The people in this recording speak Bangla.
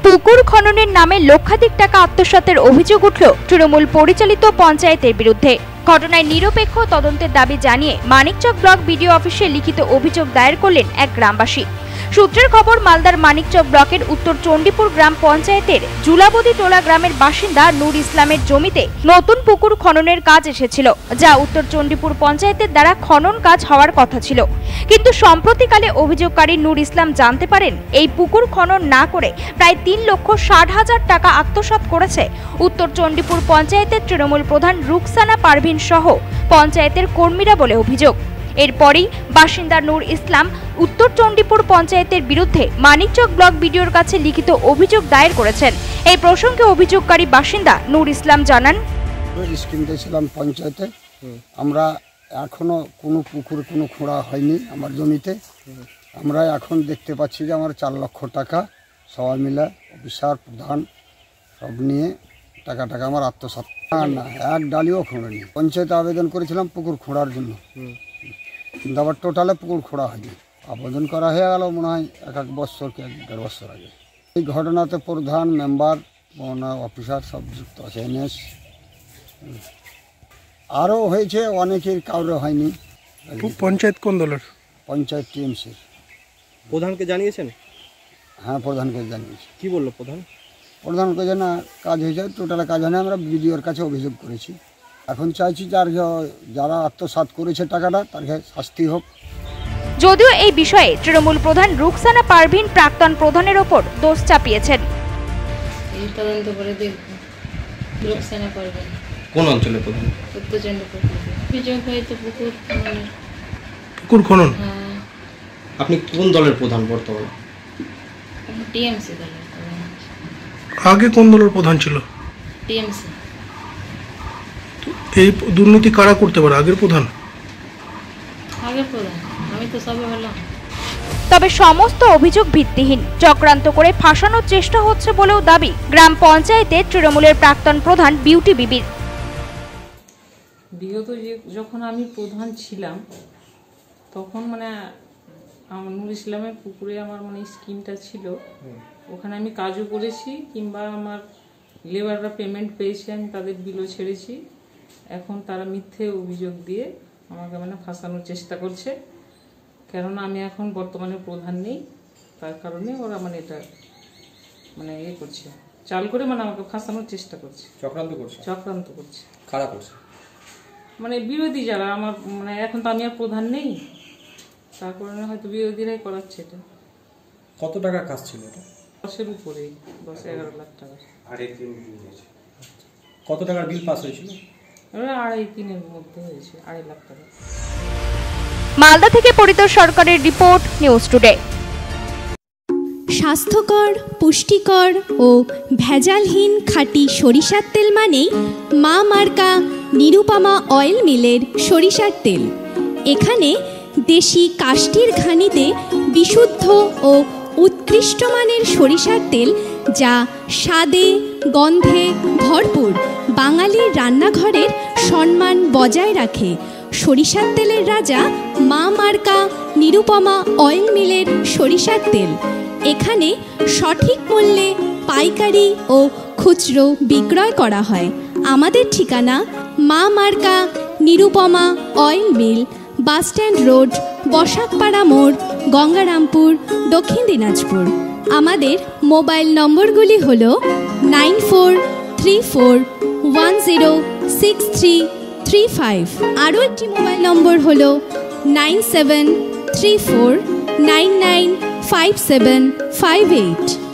পুকুর খননের নামে লক্ষাধিক টাকা আত্মসাতের অভিযোগ উঠল তৃণমূল পরিচালিত পঞ্চায়েতের বিরুদ্ধে। ঘটনায় নিরপেক্ষ তদন্তের দাবি জানিয়ে মানিকচক ব্লক বিডিও অফিসে লিখিত অভিযোগ দায়ের করলেন এক গ্রামবাসী। সূত্রের খবর, মালদার মানিকচক ব্লকের উত্তর চণ্ডীপুর গ্রাম পঞ্চায়েতের জুলাবদি টোলা গ্রামের বাসিন্দা নূর ইসলামের জমিতে নতুন পুকুর খননের কাজ এসেছিল, যা উত্তর চণ্ডীপুর পঞ্চায়েতের দ্বারা খনন কাজ হওয়ার কথা ছিল। কিন্তু সম্প্রতিকালে অভিযোগকারী নূর ইসলাম জানতে পারেন এই পুকুর খনন না করে প্রায় 3,60,000 টাকা আত্মসাৎ করেছে উত্তর চণ্ডীপুর পঞ্চায়েতের তৃণমূল প্রধান রুকসানা পারভিন সহ পঞ্চায়েতের কর্মীরা বলে অভিযোগ। এরপরই বাসিন্দা নূর ইসলাম উত্তর চণ্ডীপুর পঞ্চায়েতের বিরুদ্ধে মানিকচক ব্লক বিডিওর কাছে লিখিত অভিযোগ দায়ের করেছেন। এই প্রসঙ্গে অভিযোগকারী বাসিন্দা নূর ইসলাম জানান, স্কিম দিয়েছিলাম পঞ্চায়েতে, আমরা এখনো কোনো পুকুর কোনো খোঁড়া হয়নি আমার জমিতে। আমরা এখন দেখতে পাচ্ছি যে আমার 4 লক্ষ টাকা সবাই মিলে অফিসার প্রধান সব নিয়ে টাকা আমার আত্মসাৎ। না, এক ডালিও খোঁড়েনি। পঞ্চায়েতে আবেদন করেছিলাম পুকুর খোঁড়ার জন্য, কিন্তু আবার টোটালে পুকুর খোঁড়া হয়নি। আবেদন করা হয়ে গেল মনে হয় 1 বছর কি 1.5 বছর আগে। এই ঘটনাতে প্রধান, মেম্বার, অফিসার সব যুক্ত আছে, এনএস আরও হয়েছে, অনেকের কারো হয়নি। পঞ্চায়েত কোন দলের? পঞ্চায়েত টিএমসির। প্রধানকে জানিয়েছেন? হ্যাঁ, প্রধানকে জানিয়েছি। কি বললো প্রধান? প্রধানকে যে না কাজ হয়েছে, টোটালে কাজ হয়নি। আমরা বিডিওর কাছে অভিযোগ করেছি। এখন চাইছি যারা আত্মসাৎ করেছে টাকাটা তাকে শাস্তি হোক। যদিও এই বিষয়ে তৃণমূল প্রধান রুকসানা পারভিন প্রাক্তন প্রধানের ওপর দোষ চাপিয়েছেন। এই তদন্ত করে দেখব। রুকসানা পারভিন কোন অঞ্চলের প্রধান? উত্তর চণ্ডীপুর। অভিযোগ হয়তো পুকুর খনন। হ্যাঁ। আপনি কোন দলের প্রধান বর্তমানে? টিএমসি দলের প্রধান। আগে কোন দলের প্রধান ছিল? টিএমসি। এই দুর্নীতি কারা করতে পারে? আগের প্রধান? আগের প্রধান, আমি তো সবে হলাম। তবে সমস্ত অভিযোগ ভিত্তিহীন, চক্রান্ত করে ফাঁসানোর চেষ্টা হচ্ছে বলেও দাবি গ্রাম পঞ্চায়েতের তৃণমূলের প্রাক্তন প্রধান বিউটি বিবির। বিগত যখন আমি প্রধান ছিলাম তখন আমার নূর ইসলামের পুকুরে আমার স্কিমটা ছিল, ওখানে আমি কাজও করেছি, কিংবা আমার লেবাররা পেমেন্ট পেয়েছে, আমি তাদের বিলও ছেড়েছি। এখন তারা মিথ্যে অভিযোগ দিয়ে আমাকে ফাঁসানোর চেষ্টা করছে, কেননা আমি এখন বর্তমানে প্রধান নেই। তার কারণে ওরা এটা ইয়ে করছে, চাল করে আমাকে ফাঁসানোর চেষ্টা করছে, চক্রান্ত করছে। কারা করছে? বিরোধী যারা আমার এখন তো আমি আর প্রধান নেই, তার কারণে হয়তো বিরোধীরাই করাচ্ছে এটা। কত টাকার কাজ ছিল এটা? 10-এর উপরে, 10-11 লাখ টাকা। কত টাকার বিল পাস হয়েছিল? 2.5-3-এর মধ্যে হয়েছে, 2.5 লাখ টাকা। মালদা থেকে পরিতোষ সরকারের রিপোর্ট, নিউজ টুডে। স্বাস্থ্যকর, পুষ্টিকর ও ভেজালহীন খাঁটি সরিষার তেল মানেই মা মার্কা নিরুপমা অয়েল মিলের সরিষার তেল। এখানে দেশি কাষ্টির ঘানিতে বিশুদ্ধ ও উৎকৃষ্ট মানের সরিষার তেল, যা স্বাদে গন্ধে ভরপুর বাঙালির রান্নাঘরের সম্মান বজায় রাখে। সরিষার তেলের রাজা মা মার্কা নিরুপমা অয়েল মিলের সরিষার তেল। এখানে সঠিক মূল্যে পাইকারি ও খুচরো বিক্রয় করা হয়। আমাদের ঠিকানা মা মার্কা Nirupama oil mill, bus stand road, Basakpara মোড়, গঙ্গারামপুর, দক্ষিণ দিনাজপুর। আমাদের মোবাইল নম্বরগুলি হল 9434106335। আরও একটি মোবাইল নম্বর হল 9734995758।